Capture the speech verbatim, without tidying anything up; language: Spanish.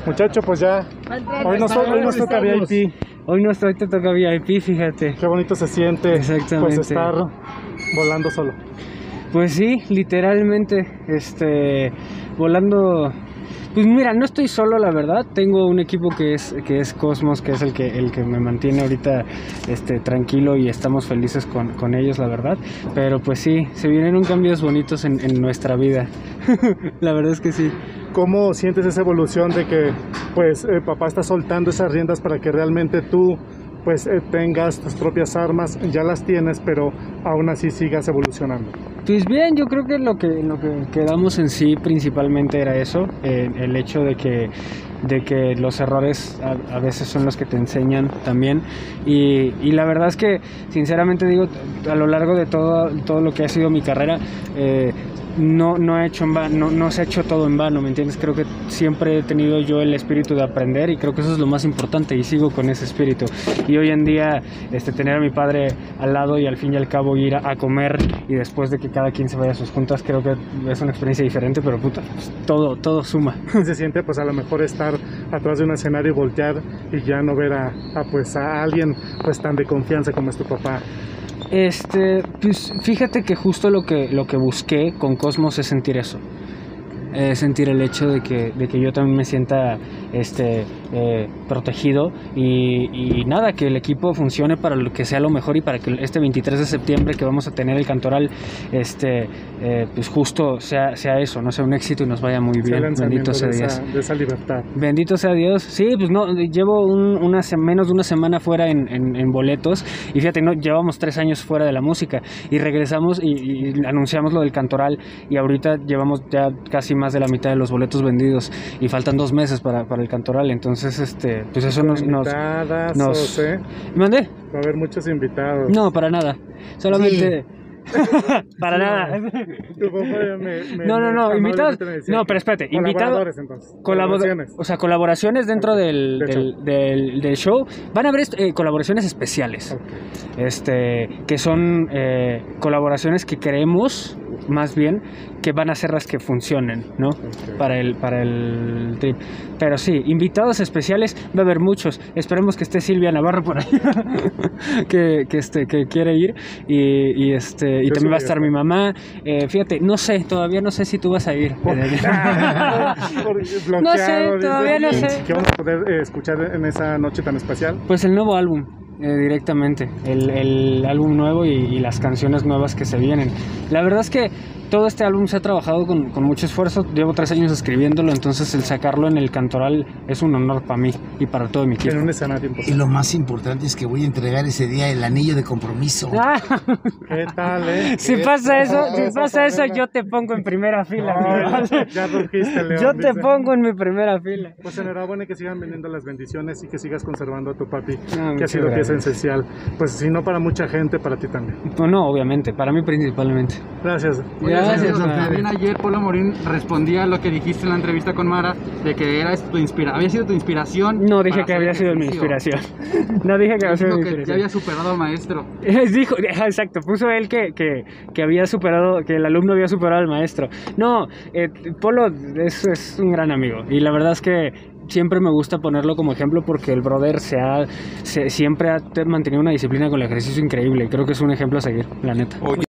Muchacho, pues ya, hoy nos, hoy nos toca V I P. Hoy no estoy, te toca V I P, fíjate. Qué bonito se siente, pues, estar volando solo. Pues sí, literalmente, este, volando. Pues mira, no estoy solo, la verdad. Tengo un equipo que es que es Cosmos, que es el que el que me mantiene ahorita este tranquilo, y estamos felices con, con ellos, la verdad. Pero pues sí, se vienen cambios bonitos en, en nuestra vida. La verdad es que sí. ¿Cómo sientes esa evolución de que pues eh, papá está soltando esas riendas para que realmente tú pues eh, tengas tus propias armas? Ya las tienes, pero aún así sigas evolucionando. Pues bien, yo creo que lo que lo que quedamos en sí principalmente era eso, eh, el hecho de que de que los errores a, a veces son los que te enseñan también, y, y la verdad es que sinceramente digo, a lo largo de todo todo lo que ha sido mi carrera, eh, no no he hecho en vano, no, no se ha hecho todo en vano, ¿me entiendes? Creo que siempre he tenido yo el espíritu de aprender, y creo que eso es lo más importante, y sigo con ese espíritu. Y hoy en día este tener a mi padre al lado y al fin y al cabo ir a, a comer, y después de que cada quien se vaya a sus juntas, creo que es una experiencia diferente, pero puta, pues, todo todo suma. Se siente pues a lo mejor estar atrás de un escenario y voltear y ya no ver a, a pues a alguien pues tan de confianza como es tu papá. Este, pues fíjate que justo lo que, lo que busqué con Cosmos es sentir eso. Eh, sentir el hecho de que, de que yo también me sienta este, eh, protegido, y, y nada, que el equipo funcione para lo que sea lo mejor, y para que este veintitrés de septiembre que vamos a tener el Cantoral, este, eh, pues justo sea, sea eso, no sea un éxito y nos vaya muy bien. Bendito sea Dios. De esa libertad. Bendito sea Dios. Sí, pues no, llevo un, una, menos de una semana fuera en, en, en boletos, y fíjate, no, llevamos tres años fuera de la música, y regresamos y, y anunciamos lo del Cantoral, y ahorita llevamos ya casi más de la mitad de los boletos vendidos, y faltan dos meses para, para el Cantoral. Entonces este pues eso nos nos, nos... ¿eh? ¿Mandé? Va a haber muchos invitados. No, para nada, solamente sí. Para sí, nada. Me, me, no, no, no, invitados. No, pero espérate, invitados. Entonces. Colaboraciones. O sea, colaboraciones dentro okay. del, del, del, show. Del, del show. Van a haber eh, colaboraciones especiales. Okay. Este, que son eh, colaboraciones que creemos, más bien, que van a ser las que funcionen, ¿no? Okay. Para el, para el trip. Pero sí, invitados especiales va a haber muchos. Esperemos que esté Silvia Navarro por ahí, que, que, este, que quiere ir, y, y este y Yo también va a estar mi mamá. Eh, fíjate, no sé, todavía no sé si tú vas a ir. Por, por no sé, todavía no sé. ¿Qué vamos a poder eh, escuchar en esa noche tan especial? Pues el nuevo álbum. Eh, directamente, el, el álbum nuevo y, y las canciones nuevas que se vienen. La verdad es que todo este álbum se ha trabajado con, con mucho esfuerzo. Llevo tres años escribiéndolo, entonces el sacarlo en el Cantoral es un honor para mí y para todo mi equipo. En un escenario imposible. Y lo más importante es que voy a entregar ese día el anillo de compromiso. Ah. ¿Qué tal, eh? Si pasa eso, si pasa eso, yo te pongo en primera fila. No, ya rugiste, León. Yo te dice. pongo en mi primera fila. Pues enhorabuena, y que sigan vendiendo las bendiciones y que sigas conservando a tu papi, no, que ha sido pieza esencial. Pues si no para mucha gente, para ti también. No, no, obviamente, para mí principalmente. Gracias. Gracias. Gracias. También ayer Polo Morín respondía a lo que dijiste en la entrevista con Mara, de que era tu inspira había sido tu inspiración. No dije que había sido mi inspiración. No dije que había sido mi inspiración. Que ya había superado al maestro. Dijo, exacto, puso él que, que, que había superado, que el alumno había superado al maestro. No, eh, Polo es, es un gran amigo, y la verdad es que siempre me gusta ponerlo como ejemplo, porque el brother se ha, se, siempre ha mantenido una disciplina con el ejercicio increíble, y creo que es un ejemplo a seguir, la neta. Oye.